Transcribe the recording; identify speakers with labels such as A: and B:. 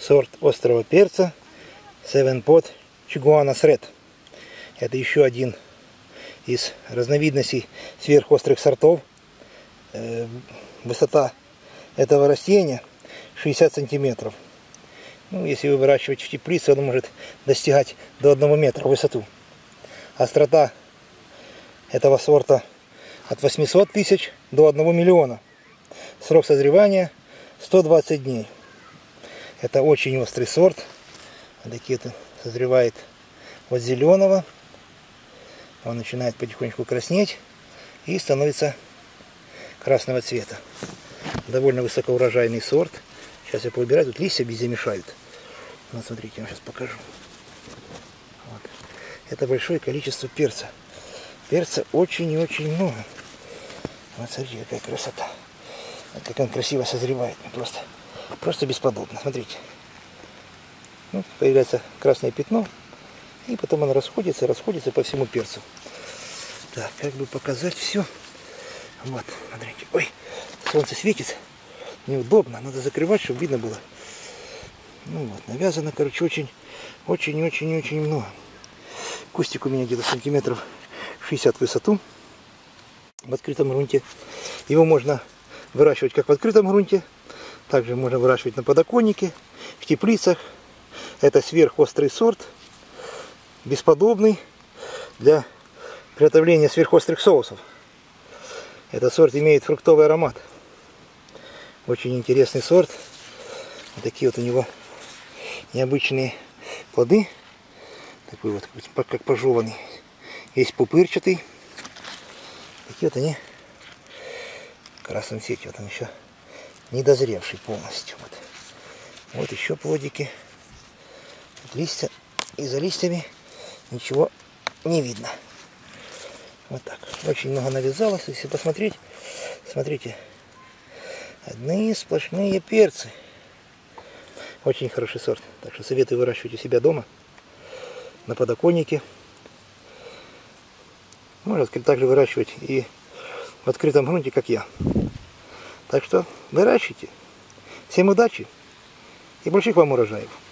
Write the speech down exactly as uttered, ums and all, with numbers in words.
A: сорт острого перца Seven Pot Chiguanas Red. Это еще один из разновидностей сверхострых сортов. Высота этого растения шестьдесят сантиметров. Ну, если вы выращиваете в теплице, он может достигать до одного метра в высоту. Острота этого сорта от восьмисот тысяч до одного миллиона. Срок созревания сто двадцать дней. Это очень острый сорт. Такие-то созревает от зеленого. Он начинает потихонечку краснеть и становится красного цвета. Довольно высокоурожайный сорт. Сейчас я поубираю, тут листья везде мешают. Вот смотрите, я вам сейчас покажу. Вот. Это большое количество перца. Перца очень и очень много. Вот смотрите, какая красота. Вот как он красиво созревает. Просто, просто бесподобно. Смотрите. Ну, появляется красное пятно. И потом оно расходится, расходится по всему перцу. Так, как бы показать все. Вот, смотрите. Ой, солнце светит. Неудобно. Надо закрывать, чтобы видно было. Ну вот, навязано, короче, очень, очень, очень, очень много. Кустик у меня где-то сантиметров шестьдесят в высоту. В открытом грунте. Его можно выращивать как в открытом грунте. Также можно выращивать на подоконнике, в теплицах. Это сверхострый сорт. Бесподобный для приготовления сверхострых соусов. Этот сорт имеет фруктовый аромат. Очень интересный сорт. Вот такие вот у него необычные плоды. Такой вот, как пожеванный. Есть пупырчатый. Такие вот они в красном цвете. Вот он еще не дозревший полностью. Вот, вот еще плодики. Вот листья. И за листьями ничего не видно. Вот так. Очень много навязалось. Если посмотреть, смотрите. Одни сплошные перцы. Очень хороший сорт. Так что советую выращивать у себя дома. На подоконнике. Можно также выращивать и в открытом грунте, как я. Так что выращивайте. Всем удачи и больших вам урожаев.